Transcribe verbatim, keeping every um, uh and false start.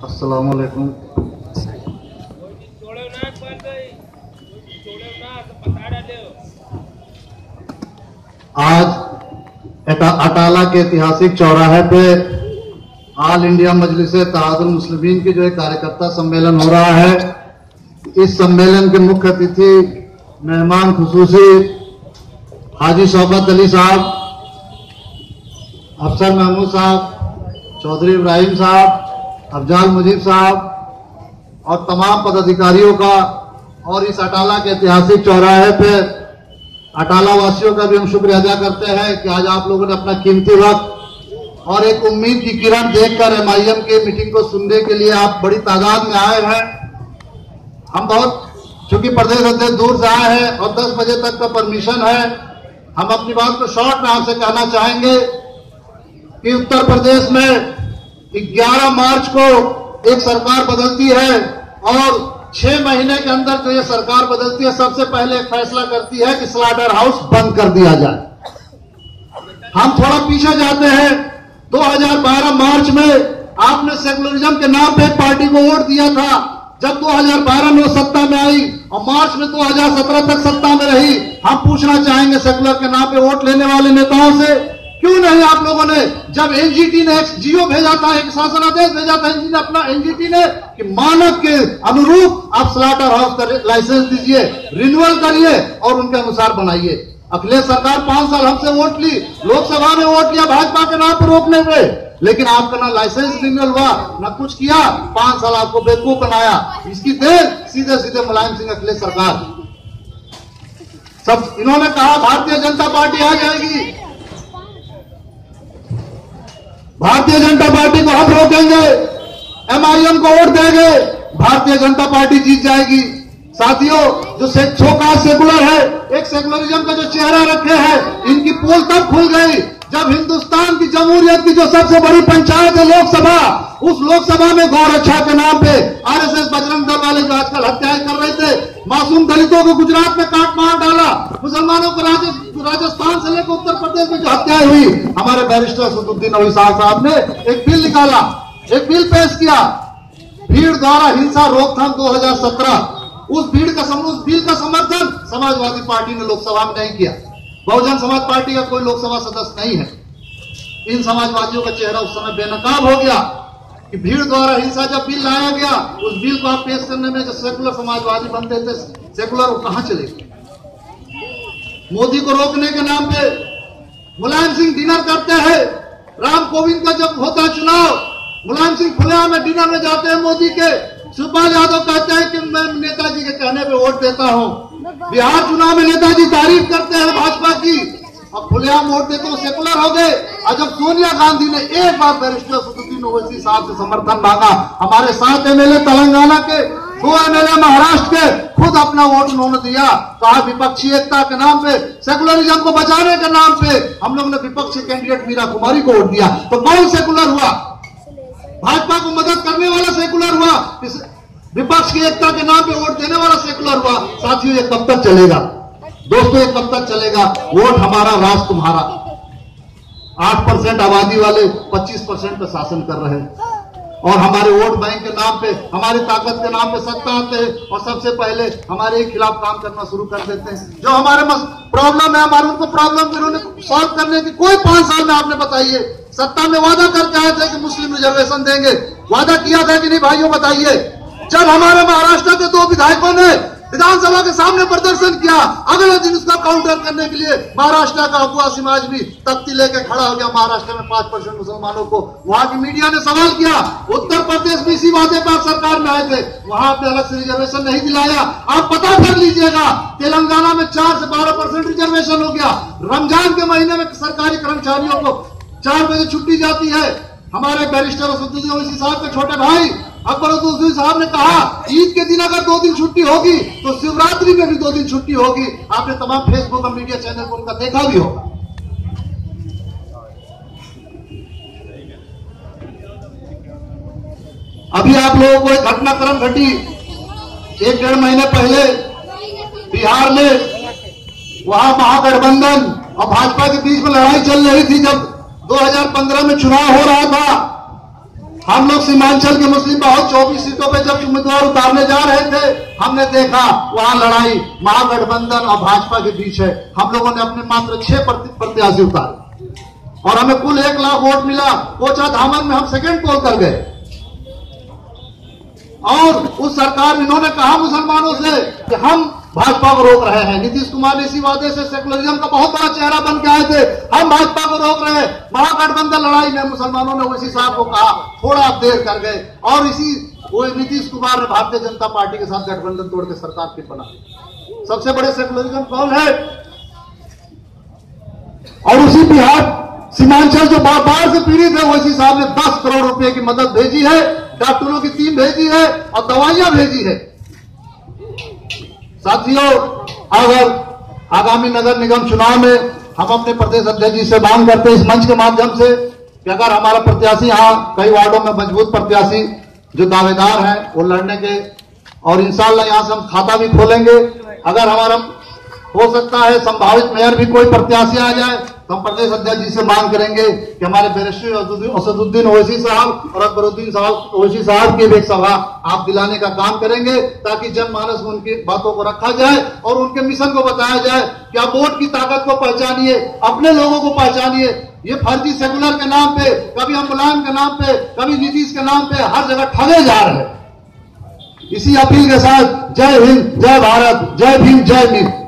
अस्सलाम वालेकुम। आज अटाला के ऐतिहासिक चौराहे पे ऑल इंडिया मजलिस तहादुल मुस्लिमीन की जो एक कार्यकर्ता सम्मेलन हो रहा है, इस सम्मेलन के मुख्य अतिथि मेहमान खुसूसी हाजी शौकत अली साहब, अफसर महमूद साहब, चौधरी इब्राहिम साहब, अफजाल मुजीब साहब और तमाम पदाधिकारियों का और इस अटाला के ऐतिहासिक चौराहे पे अटाला वासियों का भी हम शुक्रिया अदा करते हैं कि आज आप लोगों ने अपना कीमती वक्त और एक उम्मीद की किरण देखकर एम आई एम की मीटिंग को सुनने के लिए आप बड़ी तादाद में आए हैं। हम बहुत चूंकि प्रदेश अध्यक्ष दूर से आए हैं और दस बजे तक का परमिशन है, हम अपनी बात को शॉर्ट में आपसे कहना चाहेंगे कि उत्तर प्रदेश में ग्यारह मार्च को एक सरकार बदलती है और छह महीने के अंदर जो ये सरकार बदलती है, सबसे पहले एक फैसला करती है कि स्लाटर हाउस बंद कर दिया जाए। हम थोड़ा पीछे जाते हैं, दो हज़ार बारह मार्च में आपने सेकुलरिज्म के नाम पे एक पार्टी को वोट दिया था। जब दो हज़ार बारह में वो सत्ता में आई और मार्च में दो हज़ार सत्रह तक सत्ता में रही, हम पूछना चाहेंगे सेकुलर के नाम पे वोट लेने वाले नेताओं से, क्यों नहीं आप लोगों ने, जब एन जी टी ने एक जियो भेजा था, एक शासनादेश भेजा था एनजीटी ने अपना एनजीटी ने कि मानक के अनुरूप आप स्लाटर हाउस का लाइसेंस दीजिए, रिन्यूअल करिए और उनके अनुसार बनाइए। अखिलेश सरकार पांच साल हमसे वोट ली, लोकसभा में वोट लिया भाजपा के नाम पर रोकने पे, लेकिन आपका ना लाइसेंस रिन्यूअल हुआ ना कुछ किया, पांच साल आपको बेवकूफ बनाया। इसकी देर सीधे सीधे मुलायम सिंह अखिलेश सरकार सब इन्होंने कहा भारतीय जनता पार्टी आ जाएगी, भारतीय जनता पार्टी को हम रोकेंगे, एम आई एम को वोट देंगे, भारतीय जनता पार्टी जीत जाएगी। साथियों, जो शौकात सेकुलर है, एक सेकुलरिज्म का जो चेहरा रखे हैं, इनकी पोल तब खुल गई जब हिंदुस्तान की जमहूरियत की जो सबसे बड़ी पंचायत है लोकसभा, उस लोकसभा में गौ रक्षा के नाम पे R S S Bajrang Dal वाले जो आजकल हत्याएं कर रहे थे, मासूम दलितों को गुजरात में काट मार डाला, मुसलमानों को राजस्थान से लेकर उत्तर प्रदेश में जो हत्याएं हुई, हमारे बैरिस्टर असदुद्दीन ओवैसी साहब ने एक बिल निकाला, एक बिल पेश किया, भीड़ द्वारा हिंसा रोकथाम दो हज़ार सत्रह। उस भीड़ का उस बिल का समर्थन समाजवादी पार्टी ने लोकसभा में नहीं किया। बहुजन समाज पार्टी का कोई लोकसभा सदस्य नहीं है। इन समाजवादियों का चेहरा उस समय बेनकाब हो गया कि भीड़ द्वारा हिंसा जब बिल लाया गया, उस बिल को आप पेश करने में जो सेकुलर समाजवादी बनते थे, सेकुलर वो कहां चले गए? मोदी को रोकने के नाम पे मुलायम सिंह डिनर करते हैं। राम कोविंद का जब होता है चुनाव, मुलायम सिंह खुलेआम में डिनर में जाते हैं मोदी के। शिवपाल यादव कहते हैं कि मैं नेताजी के कहने पे वोट देता हूं। बिहार चुनाव में नेताजी तारीफ करते हैं भाजपा की और खुलेआम वोट देते हो, सेकुलर हो गए। और जब सोनिया गांधी ने एक बार बैरिस्टर असदुद्दीन ओवैसी साहब से समर्थन मांगा, हमारे सात एमएलए तेलंगाना के, दो एमएलए महाराष्ट्र के, खुद अपना वोट उन्होंने दिया। कहा विपक्षी एकता के नाम पे, सेकुलरिज्म को बचाने के नाम पे हम लोग ने विपक्षी कैंडिडेट मीरा कुमारी को वोट दिया। तो कौन सेकुलर हुआ? भाजपा को मदद करने वाला सेकुलर हुआ, विपक्ष की एकता के नाम पे वोट देने वाला सेकुलर हुआ। साथियों, ये कब तक चलेगा? दोस्तों, ये कब तक चलेगा? वोट हमारा, राज तुम्हारा। आठ परसेंट आबादी वाले पच्चीस परसेंट पे शासन कर रहे हैं और हमारे वोट बैंक के नाम पे, हमारी ताकत के नाम पे सत्ता आते हैं और सबसे पहले हमारे ही खिलाफ काम करना शुरू कर देते हैं। जो हमारे प्रॉब्लम है, हमारे उनको प्रॉब्लम इन्होंने सॉल्व करने की कोई पांच साल में आपने बताइए। सत्ता में वादा करके आए थे कि मुस्लिम रिजर्वेशन देंगे, वादा किया था कि नहीं भाइयों बताइए? जब हमारे महाराष्ट्र के दो विधायकों ने विधानसभा के सामने प्रदर्शन किया, अगले दिन उसका काउंटर करने के लिए महाराष्ट्र का अफवाह समाज भी तख्ती लेके खड़ा हो गया। महाराष्ट्र में पांच परसेंट मुसलमानों को, वहां की मीडिया ने सवाल किया। उत्तर प्रदेश में इसी वादे पर सरकार में आए थे, वहां आपने अलग से रिजर्वेशन नहीं दिलाया। आप पता कर लीजिएगा, तेलंगाना में चार से बारह परसेंट रिजर्वेशन हो गया। रमजान के महीने में सरकारी कर्मचारियों को चार बजे छुट्टी जाती है। हमारे बैरिस्टर असदुद्दीन ओवैसी साहब के छोटे भाई अकबर साहब ने कहा, ईद के दिन अगर दो दिन छुट्टी होगी तो शिवरात्रि में भी दो दिन छुट्टी होगी। आपने तमाम फेसबुक और मीडिया चैनल पर उनका देखा भी होगा। अभी आप लोगों को एक घटनाक्रम घटी एक डेढ़ महीने पहले बिहार में, वहां महागठबंधन और भाजपा के बीच में लड़ाई चल रही थी। जब दो हज़ार पंद्रह में चुनाव हो रहा था हम लोग सीमांचल के मुस्लिम बहुत चौबीस सीटों पे जब उम्मीदवार उतारने जा रहे थे, हमने देखा वहां लड़ाई महागठबंधन और भाजपा के बीच है। हम लोगों ने अपने मात्र छह प्रत्याशी उतारे और हमें कुल एक लाख वोट मिला। कोचा धामन में हम सेकंड पोल कर गए और उस सरकार इन्होंने कहा मुसलमानों से कि हम भाजपा को रोक रहे हैं। नीतीश कुमार ने इसी वादे से सेकुलरिज्म का बहुत बड़ा चेहरा बन के आए थे, हम भाजपा को रोक रहे हैं। महागठबंधन लड़ाई में मुसलमानों ने ओवैसी साहब को कहा, थोड़ा आप देर कर गए और इसी वो नीतीश कुमार ने भारतीय जनता पार्टी के साथ गठबंधन तोड़ के सरकार फिर बना। सबसे बड़े सेकुलरिज्म कौन है? और उसी बिहार सीमांचल जो बाढ़ से पीड़ित है, ओवैसी साहब ने दस करोड़ रुपए की मदद भेजी है, डॉक्टरों की टीम भेजी है और दवाइयां भेजी है। साथियों, अगर आगामी नगर निगम चुनाव में हम अपने प्रदेश अध्यक्ष जी से मांग करते हैं इस मंच के माध्यम से कि अगर हमारा प्रत्याशी यहाँ कई वार्डों में मजबूत प्रत्याशी जो दावेदार हैं वो लड़ने के, और इंशाल्लाह यहाँ से हम खाता भी खोलेंगे। अगर हमारा हो सकता है संभावित मेयर भी कोई प्रत्याशी आ जाए तो हम प्रदेश अध्यक्ष जी से मांग करेंगे कि हमारे बैरिस्टर असदुद्दीन ओवैसी साहब और अकबरुद्दीन साहब ओवैसी साहब की भी एक सभा आप दिलाने का काम करेंगे ताकि जनमानस में उनकी बातों को रखा जाए और उनके मिशन को बताया जाए कि आप वोट की ताकत को पहचानिए, अपने लोगों को पहचानिए। ये फर्जी सेकुलर के नाम पे, कभी हम मुलायम के नाम पे, कभी नीतीश के नाम पे हर जगह ठगे जा रहे हैं। इसी अपील के साथ जय हिंद, जय भारत, जय भीम, जय मीम।